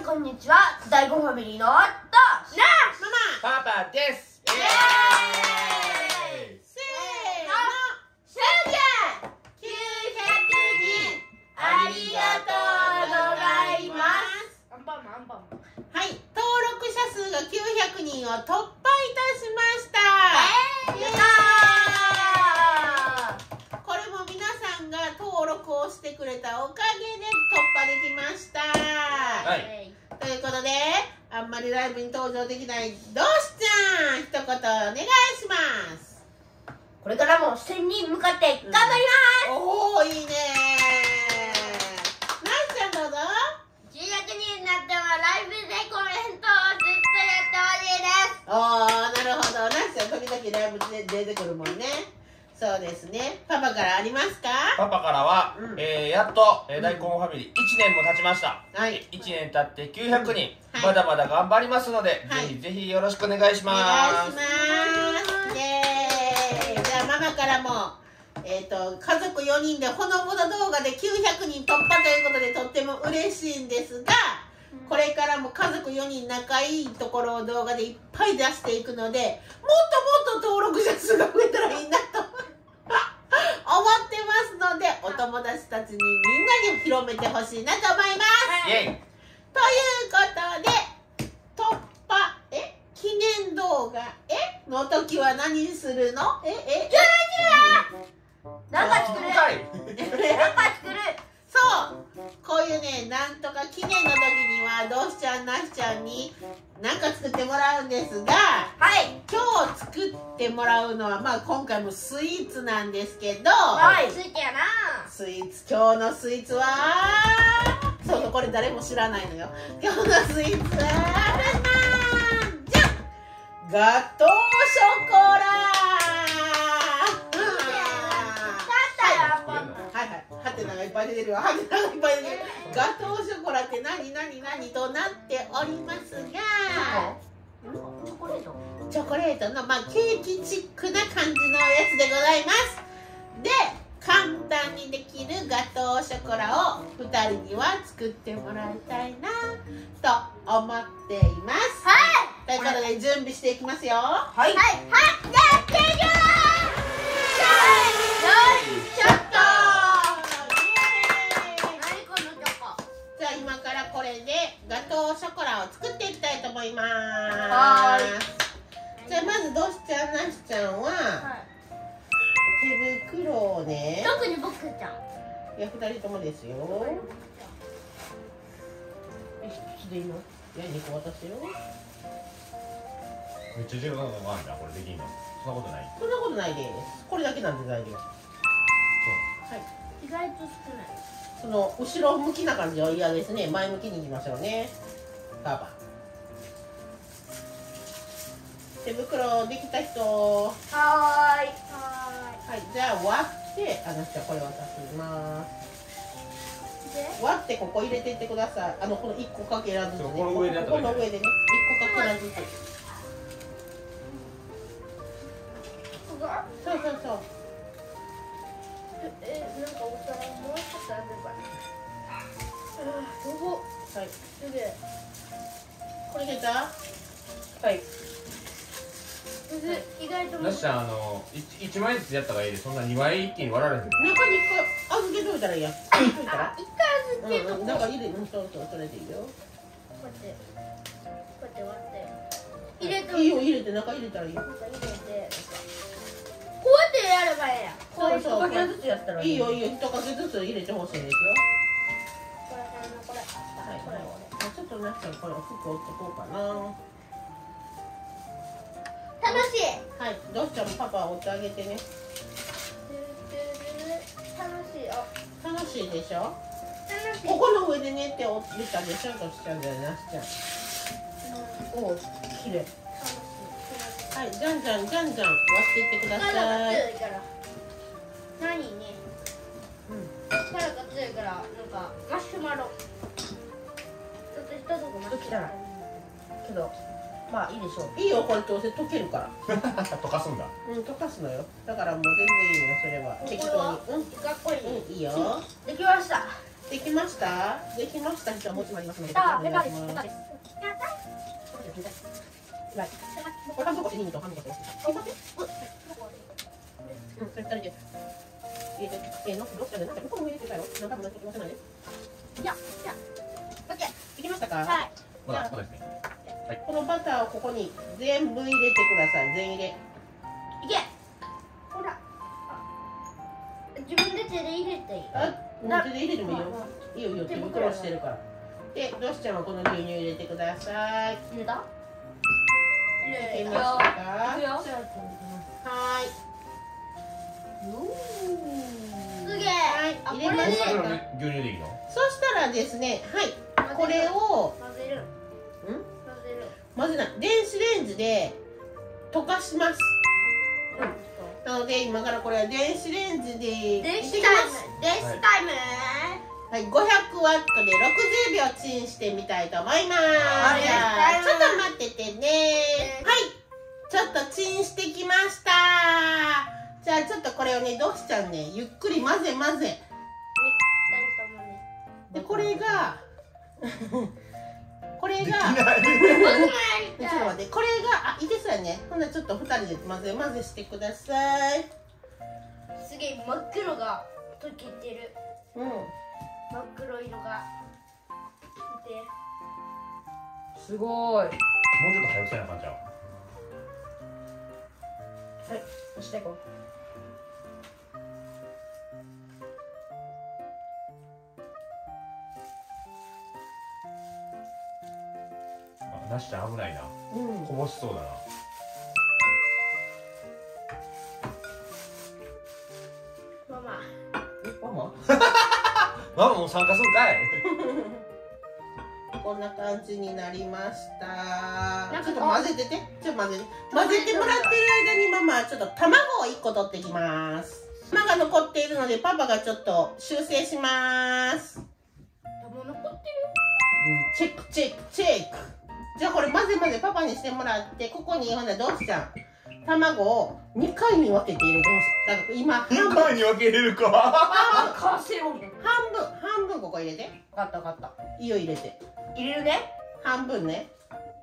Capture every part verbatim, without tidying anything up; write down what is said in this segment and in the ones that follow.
こんにちは。大悟ファミリーのとしなパパです。イエーイ。 せーの、しゅうけんきゅうひゃくにんありがとうございます。アンパンマンアンパンマン。 はい、登録者数がきゅうひゃくにんを突破いたしました。 えー、やったー。 これも皆さんが登録をしてくれたおかげで突破できました。 はい。 ということで、あんまりライブに登場できないどうしちゃん、一言お願いします。 これからもせんにん向かって頑張ります。 おお、いいねー。なしちゃんどうぞ。 じゅうひゃくにんになってもライブでコメントをずっとやってほしいです。 おー、なるほど。なしちゃん時々ライブで出てくるもんね。そうですね。パパからありますか？ パパからは、うん、えー、やっと、えー、大根ファミリーいちねんも経ちました。はい。いちねん経ってきゅうひゃくにん、うん、まだまだ頑張りますので、はい、ぜひぜひよろしくお願いします。 お願いします。イエーイ。じゃあママからも、えっと、家族よにんでほのぼの動画できゅうひゃくにん突破ということでとっても嬉しいんですが、これからも家族よにん仲いいところを動画でいっぱい出していくので、もっともっと登録者数が増えたらいいなと思ってますので、お友達たちにみんなに広めてほしいなと思います。 イエイ。 ということで、突破え記念動画えの時は何するの？えええなんか作る。なんか作る。 そう、こういうね、なんとか記念の時にはどうしちゃんなしちゃんに何か作ってもらうんですが、はい、今日作ってもらうのはまあ今回もスイーツなんですけど、 はい、スイーツやな。 スイーツ、今日のスイーツはそうそう、これ誰も知らないのよ。今日のスイーツはじゃん、ガトーショコラ。ハテナがいっぱい出てるわ。ハテナがいっぱい出てる。ガトーショコラって何何何となっておりますが、 チョコレートチョコレートの、まあ、ケーキチックな感じのやつでございます。で、簡単にできるガトーショコラをふたりには作ってもらいたいなと思っています。はい、ということで準備していきますよ。はいはいはい、じゃあ手順ちょっと今からこれでガトーショコラを作っていきたいと思います。 はい。 じゃあまずどうしちゃんなしちゃんは、はい、手袋をね。 特に僕ちゃん。 いや、ふたりともですよ。え、ひとつでいいの？いや、にこ渡すよ。 めっちゃ時間がかかるんだ、これできんの。そんなことない。 そんなことないです。これだけなんで材料。そう。はい。 意外と少ない。 その後ろ向きな感じは嫌ですね。前向きにいきましょうね。パパ。手袋できた人。はーい。はーい。はい、じゃあ割って、あの人はこれ渡します。割ってここ入れていってください。あのこの一個かけらずつね。この上でね、一個かけらずつ。そうそうそう。 え、なんかお皿もうちょっとあれば。あ、すごい。 はい。 すげえ。 これ入れた？はい。 意外と。 なしちゃん、あの、一枚ずつやったらいいで、そんな二枚一気に割られへん。 中に一個預けといたらいいや。 あ、一回預けとこう。 なんか入れ、うん、そうそう、それでいいよ。 こうやって、こうやって割って。入れと。 いいよ、入れて、中入れたらいいよ。 入れて。こうやってやればいいや。こう一かけずつやったらいい。 いいよいいよ、一かけずつ入れてほしいんですよ。 これこれ。 はい、これちょっとなっちゃう、これ服折っとこうかな。 楽しい。 はい、どうしちゃんもパパ折ってあげてね。 楽しい。あ、 楽しいでしょ。 楽しい。 ここの上でねって言ったでしょ、どうしちゃんじゃなしちゃん。おお、綺麗。はい、じゃんじゃんじゃんじゃん割っていってください。 何ね。うん。力が強いから、なんかマシュマロ。ちょっと一つこマシュマロ。 けど、まあいいでしょう。いいよ、これどうせ溶けるから。 溶かすんだ。 うん、溶かすのよ。だからもう全然いいのよ、それは。適当に。うん、 かっこいい。 うん、いいよ。 できました。 できました。できました人はもう一枚ありますので。 あ、 おペタです。 願いします。 ペタです。やった。 はい。これ半分こしてにと半分こして。あ、待って。うん、それ二人で。入れて、えー、の、どっちかで、なんか、向こうも入れてたよ。なんか、もう、ちょっと待ってない。 いや、じゃあ、オッケー。 できましたか。 はい。 まだまだですね。 このバターをここに全部入れてください。全入れ。 いけ。ほら。自分で手で入れていい。 あ、手で入れてもいいよ。いいよいいよ、手袋してるから。で、どうしちゃんはこの牛乳入れてください。 入れた。入入れれましたか。 いくよ。 はーい。 すげえ。 はい、 あ、こ入れまれでしたか。 牛乳でいいの？ そしたらですね、はい、これを、 混ぜる。 ん？ 混ぜる。 まずな、電子レンジで溶かします。なので、今からこれは電子レンジで電いってき子タイムます。。 電子タイム。 はい、ごひゃくワットでろくじゅうびょうチンしてみたいと思います。 はいじゃあ、ちょっと待っててね。はい、ちょっとチンしてきました。じゃあ、ちょっとこれをね、どうしちゃうね、ゆっくり混ぜ混ぜ。で、これが、これが、ちょっと待って、これが、あ、いいですよね。ほんならちょっとふたりで混ぜ混ぜしてください。 すげえ真っ黒が溶けてる。 うん。 真っ黒色が。見て。 すごい。 もうちょっと早くせなあかんちゃう。 はい、押していこう。 あ、なしちゃん危ないな。 うん。 こぼしそうだな。 ママ。 ママママも参加すんかい。 こんな感じになりました。 なんかちょっと混ぜてて。ちょっと混ぜて。混ぜてもらってる間にママ、ちょっと卵をいっこ取ってきます。卵が残っているので、パパがちょっと修正します。 卵残ってる。 チェックチェックチェック。じゃあこれ混ぜ混ぜパパにしてもらって、ここにほんならどうしちゃん。卵をにかいに分けて入れてほしい。だから今半分。 に分けれるか。 あ、完成音だ。 半分、半分ここ入れて。 分かった分かった。 いいよ入れて。 入れるね。 半分ね。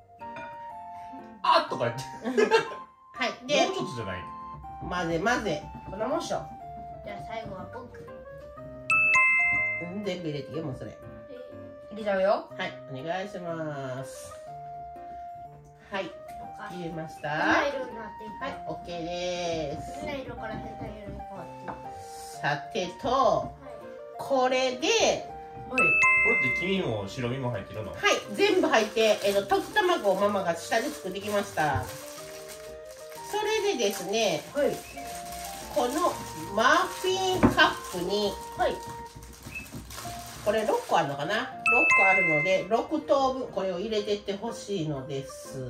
あっとか言って。 はい。でもうちょっとじゃない。 混ぜ混ぜ。 こんなもんしょ。じゃあ最後は僕。 うん、全部入れていいよもうそれ。 入れちゃうよ。 はい、お願いします。はい、入れました。 変なはい、 色になっていた。 オッケーです。 変な色から変な色に変わっていさてと、これで、 た。はい。 これって黄身も白身も入ってるの？ はい、全部入って、えっと、溶き卵をママが下で作ってきました。それでですね、 はい。 このマフィンカップに、 はい。 これろっこあるのかな ?ろっ 個あるので、ろくとうぶんこれを入れてってほしいのです。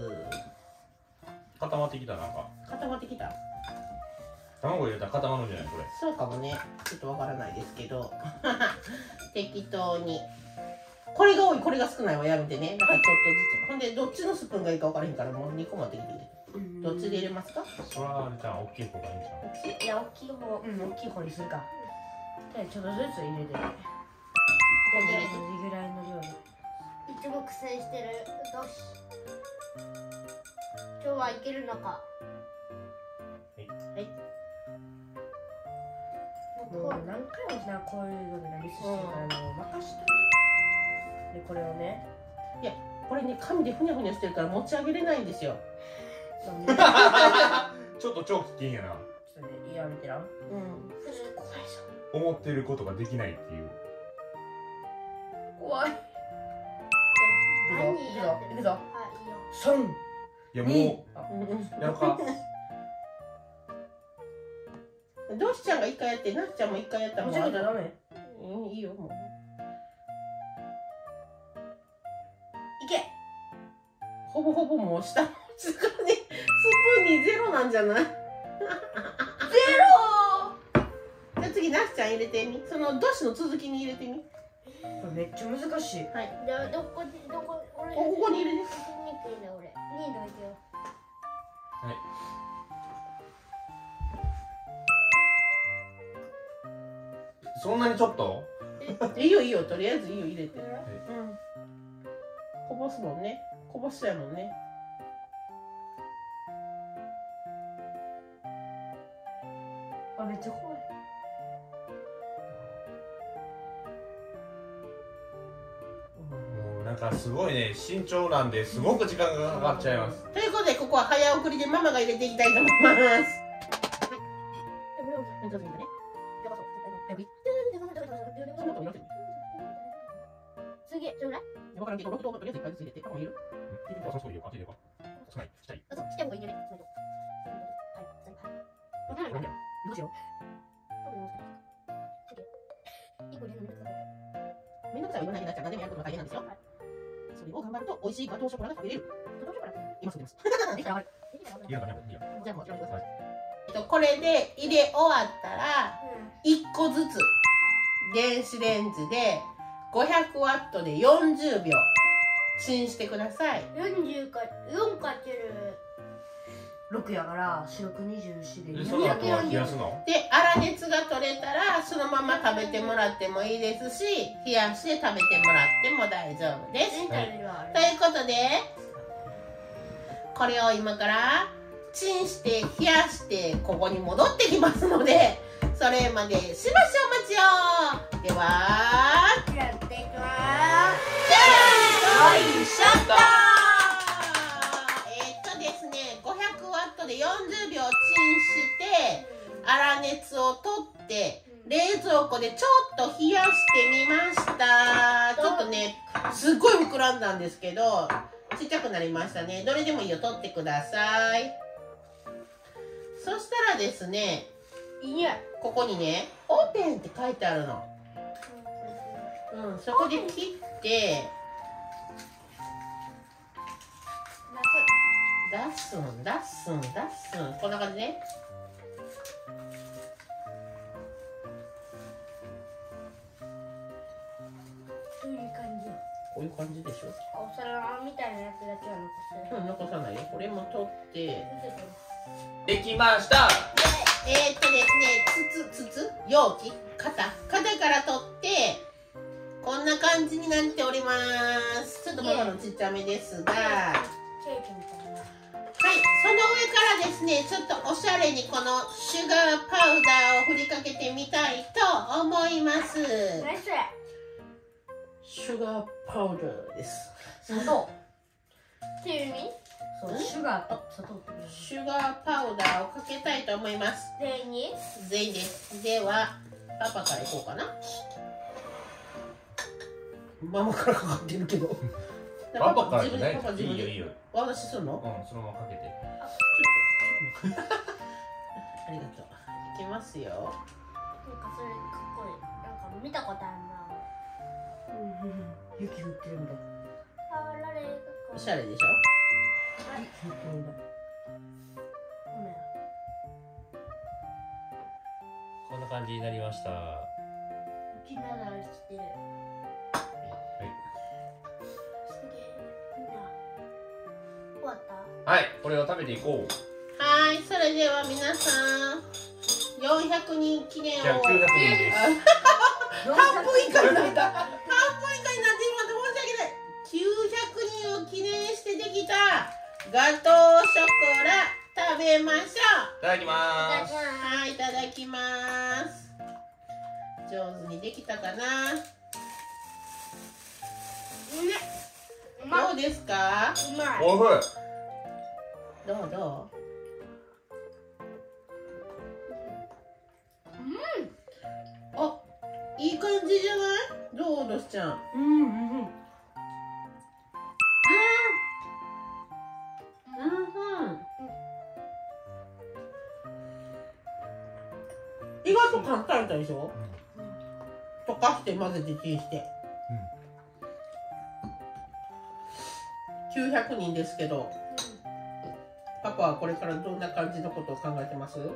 固まってきたなんか。 固まってきた？ 卵入れたら固まるんじゃないこれ？ そうかもね。ちょっとわからないですけど。適当に。これが多い、これが少ないはやめてね。だからちょっとずつ。ほんで、どっちのスプーンがいいかわからへんから、もうにこ持ってきてね。どっちで入れますか？ それはあれじゃん、大きい方がいいんじゃん。 大きい。 いや、大きい方。うん、大きい方にするか。じゃあちょっとずつ入れてね。 入れてぐらいの量で。いつも苦戦してる。どうし。今日はいけるのか。 はい。 もう何回もな、こういうのでミスしてるからもう任して。で、これをね。 いや、これね、紙でふにゃふにゃしてるから持ち上げれないんですよ。 ちょっと超危険やな。 ちょっとね、いいや見てな。うん。怖いじ思ってることができないっていう。 ゃん。怖い。 何いくぞ、いくぞ。はい、いいよ。 そん。 いやもうんうん。 う、やろうか。 どうしちゃんが一回やって、なっちゃんも一回やったらもうもちろんダメ。 うん、いいよ、もう。 いけ。 ほぼほぼもう下のスプーンに、スプーンにゼロなんじゃない？ ゼロじゃあ次、なっちゃん入れてみ。その、どしの続きに入れてみ。 これめっちゃ難しい。 はい。 じゃあ、どこ、どこ、俺。 ここに入れて。 にくいんだ、俺。にどいてよ。 はい。そんなにちょっと？ え、 いいよいいよ、とりあえずいいよ、入れて。うん。こぼすもんね。こぼしちゃうもんね。 あ、めっちゃ怖い。 もうなんかすごいね、慎重なんですごく時間がかかっちゃいます。 ということで、ここは早送りでママが入れていきたいと思います。 次、どれぐらい？ わからんけど、ろくとうとりあえずいっかいずつ入れて、パパもいる？ あ、そうそう、いいよ、あっち入れようか。少ない、ちっちゃい。 あ、そう、ちっちゃい方がいいよね。はい、はい。 どうしよう。めんどくさいは言わないでなっちゃう。何でもやることが大変なんですよ。それを頑張ると、美味しいガトーショコラが食べれる。今すぐです。 できたらいいよ、いいよ。 じゃあもう、やめてください。えっと、これで入れ終わったら、いっこずつ電子レンジでごひゃくワットでよんじゅうびょうチンしてください。 よんじゅうか、よんかけるろくやから四六二十四でで、その後は冷やすの？ で、粗熱が取れたらそのまま食べてもらってもいいですし、冷やして食べてもらっても大丈夫です。 何食べるわあれということで、これを今からチンして冷やしてここに戻ってきますので、それまでしばしお待ちを。では、 やっていきます。 じゃあ、よいしょっと。えーっとですね、ごひゃくワットでよんじゅうびょうチンして粗熱を取って冷蔵庫でちょっと冷やしてみました。ちょっとね、すっごい膨らんだんですけど、ちっちゃくなりましたね。どれでもいいよ、取ってください。そしたらですね、 いいね。 ここにね、オーペンって書いてあるの。うん、そこで切って出すん、出すん、出すん。こんな感じね。 そういう感じ。 こういう感じでしょ。 お皿みたいなやつだけは残してうん、残さないよ。これも取って。 できました。 えー、っとですね、筒、筒、容器、型、型から取って、こんな感じになっております。ちょっとママのちっちゃめですが、はい、 ケーキみたいな。 その上からですね、ちょっとおしゃれにこのシュガーパウダーを振りかけてみたいと思います。 何それ？ シュガーパウダーです。 砂糖。っていう意味？ そう、 シュガーと砂糖っていう意味。 シュガーパウダーをかけたいと思います。 全員に？ 全員です。では、パパからいこうかな。ママからかかってるけど。 パパからじゃないパパ自分で。 いいよいいよ。 私するの？ うん、そのままかけて。 あ、ちょっと。ありがとう。いきますよ。 なんかそれかっこいい。なんか見たことあるな。 雪降ってるんだ。 あられかっこいい。 おしゃれでしょ？ はい。 降ってるんだ。 ごめん。 こんな感じになりました。 きながらしてる。終わった？ はい、これを食べていこう。 はい、それでは皆さん、よんひゃくにん記念を。 じゃあきゅうひゃくにんです。 半分以下になった。半分以下になって今で申し訳ない。きゅうひゃくにんを記念してできたガトーショコラ食べましょう。 いただきまーす。 はい、いただきます。上手にできたかな。 うまい。 どうですか？ うまい。 おいしい。 どうどう？あ、いい感じじゃない？どう、どすちゃん。 うんうんうん。 うん。意外と簡単だったでしょ？溶かして混ぜてチンして。きゅうひゃくにんですけど、パパはこれからどんな感じのことを考えてます？ と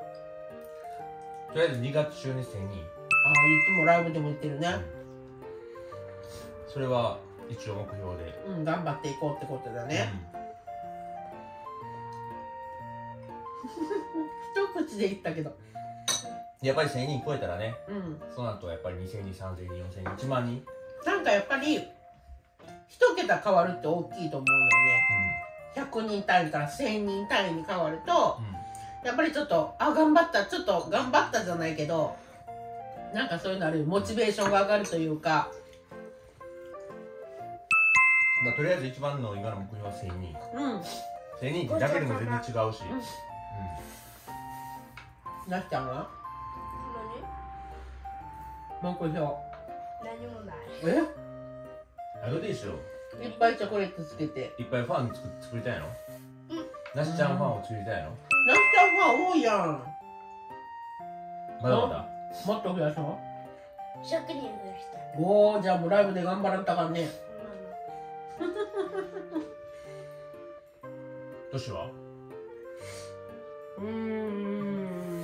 りあえずにがつ中にせんにん。 ああ、いつもライブでも言ってるね。 それは一応目標で。 うん、頑張っていこうってことだね。一口で言ったけど。 やっぱりせんにん超えたらね、 うん、 その後はやっぱりにせんにん、さんぜんにん、よんせんにん、いちまんにん。 なんかやっぱり一桁変わるって大きいと思うのよね。ひゃくにん単位からせんにん単位に変わると、うん、やっぱりちょっとあ頑張ったちょっと頑張ったじゃないけど、なんかそういうのあるモチベーションが上がるというか。 まあ、とりあえず一番の今の目標はせんにん。 うん。 せんにんってだけでも全然違うし。 うん。なっちゃんは？ 何？ 目標。 何もない。 え？ あるでしょ。 いっぱいチョコレートつけて。 いっぱいファン作作りたいの？ うん。 なしちゃんファンを作りたいの？ なしちゃんファン多いやん。 まだまだ。 もっと増やそう。 ひゃくにん増やしたい。 おお、じゃあもうライブで頑張らんたかんね。 年は？ うーん。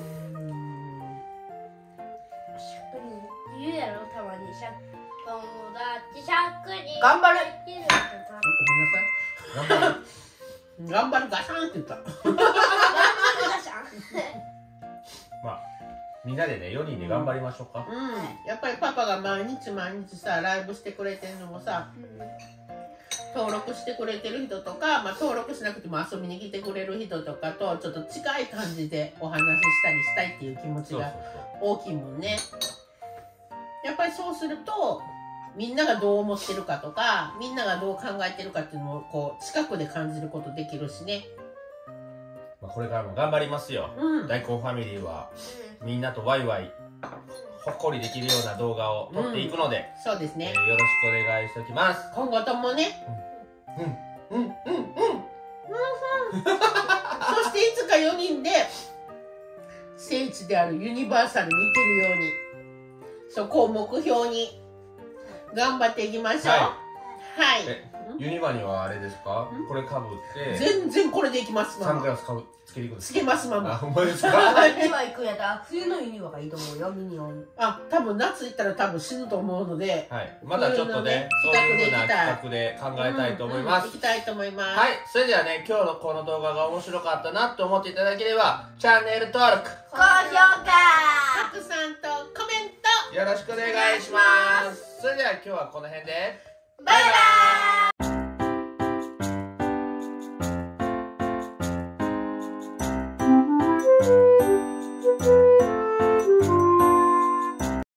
ひゃくにん言うやろ、たまに。ひゃく友達ひゃくにん。 頑張る。 ごめんな頑張る。頑張るガシャンって言った。 さい。 まあみんなでねよにんで頑張りましょうか。 うん。やっぱりパパが毎日毎日さライブしてくれてるのもさ、うん、登録してくれてる人とか、まあ、登録しなくても遊びに来てくれる人とかとちょっと近い感じでお話ししたりしたいっていう気持ちが大きいもんね。やっぱりそうするとみんながどう思ってるかとかみんながどう考えてるかっていうのをこう近くで感じることできるしね。 まあこれからも頑張りますよ、うん、大根ファミリーは、うん、みんなとワイワイほっこりできるような動画を撮っていくので、 うん、そうですね、 えー、よろしくお願いしておきます。 今後ともね。 うんうんうんうんうんそしていつかよにんで聖地であるユニバーサルに行けるようにそこを目標に頑張っていきましょう。はい、はい、 ユニバにはあれですか？これかぶって全然これでいきますサングラスかぶつけていくんですか？ つけますママ。 あ、ほんまですか？ ユニバ行くんやったら冬のユニバがいいと思うよ。ミニオン。 あ、多分夏行ったら多分死ぬと思うので、 はい、またちょっとねそういう風な企画で考えたいと思います。 行きたいと思います。 はい、それではね今日のこの動画が面白かったなと思っていただければチャンネル登録高評価拡散とコメントよろしくお願いします。それでは今日はこの辺でバイバーイ。